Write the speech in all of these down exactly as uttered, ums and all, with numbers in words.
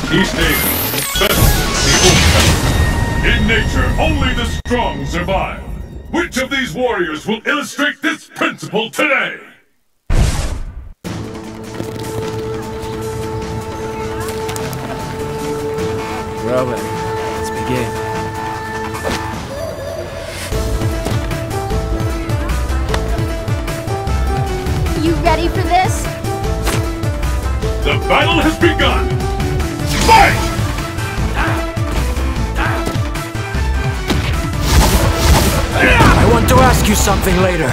Each nation best the old. In nature, only the strong survive. Which of these warriors will illustrate this principle today? Well then, let's begin. You ready for this? The battle has begun! Fight! I want to ask you something later.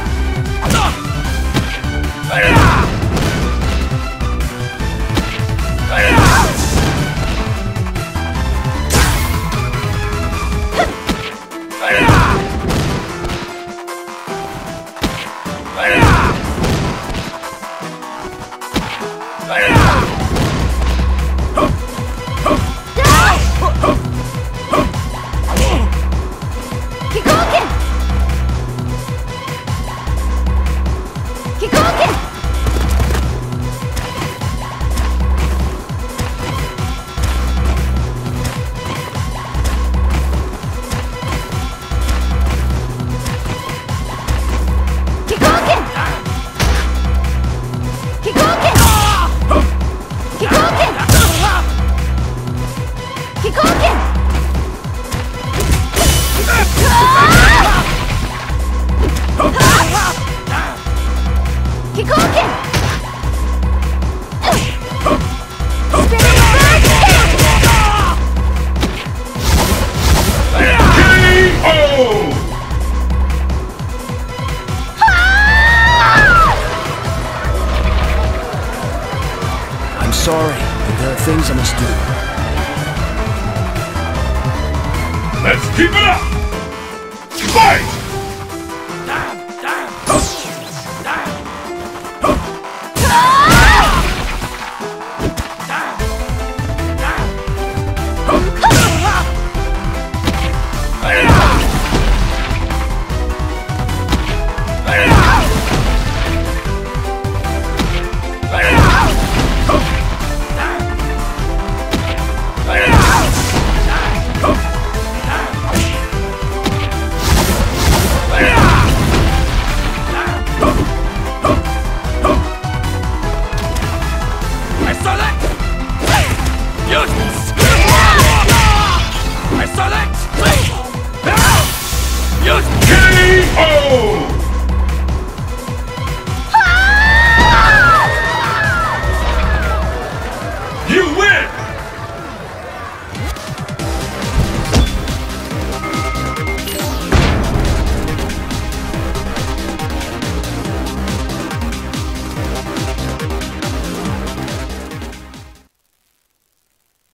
I'm sorry, but there are things I must do. Let's keep it up! Fight! K O!